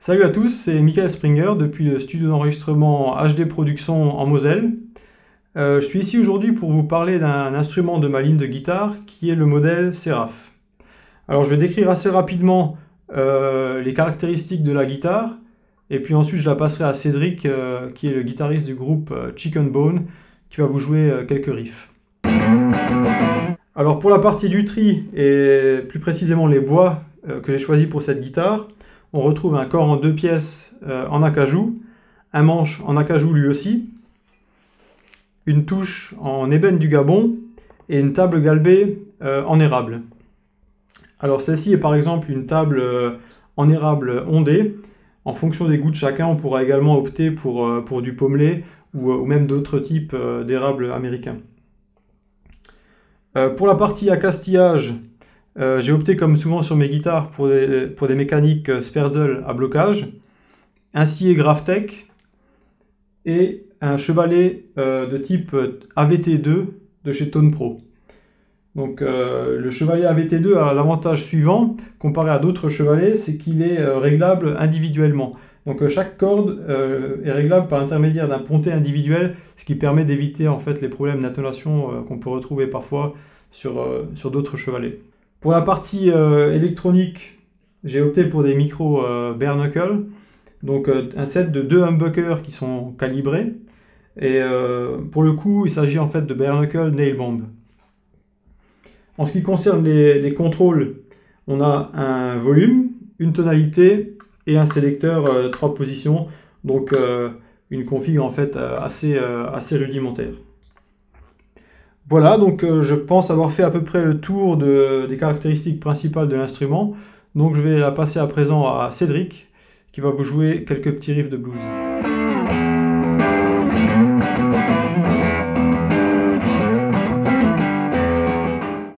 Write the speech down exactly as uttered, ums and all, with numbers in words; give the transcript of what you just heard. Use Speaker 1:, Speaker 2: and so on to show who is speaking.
Speaker 1: Salut à tous, c'est Michael Springer depuis le studio d'enregistrement H D Productions en Moselle. Euh, je suis ici aujourd'hui pour vous parler d'un instrument de ma ligne de guitare qui est le modèle Seraph. Alors je vais décrire assez rapidement euh, les caractéristiques de la guitare et puis ensuite je la passerai à Cédric euh, qui est le guitariste du groupe euh, Chicken Bone qui va vous jouer euh, quelques riffs. Alors pour la partie du tri et plus précisément les bois euh, que j'ai choisi pour cette guitare, on retrouve un corps en deux pièces euh, en acajou, un manche en acajou lui aussi, une touche en ébène du Gabon et une table galbée euh, en érable. Alors celle-ci est par exemple une table euh, en érable ondée. En fonction des goûts de chacun, on pourra également opter pour, euh, pour du pommelé ou, ou même d'autres types euh, d'érable américains. Euh, pour la partie accastillage, Euh, j'ai opté comme souvent sur mes guitares pour des, pour des mécaniques Sperzel à blocage, un scié Graphtec et un chevalet euh, de type A V T deux de chez Tone Pro. Donc euh, le chevalet A V T deux a l'avantage suivant, comparé à d'autres chevalets, c'est qu'il est euh, réglable individuellement. Donc euh, chaque corde euh, est réglable par l'intermédiaire d'un pontet individuel, ce qui permet d'éviter en fait les problèmes d'intonation euh, qu'on peut retrouver parfois sur, euh, sur d'autres chevalets. Pour la partie euh, électronique, j'ai opté pour des micros euh, bare knuckle, donc euh, un set de deux humbuckers qui sont calibrés. Et euh, pour le coup, il s'agit en fait de bare knuckle nail bomb. En ce qui concerne les, les contrôles, on a un volume, une tonalité et un sélecteur euh, trois positions, donc euh, une config en fait euh, assez, euh, assez rudimentaire. Voilà, donc euh, je pense avoir fait à peu près le tour de, des caractéristiques principales de l'instrument. Donc je vais la passer à présent à Cédric, qui va vous jouer quelques petits riffs de blues.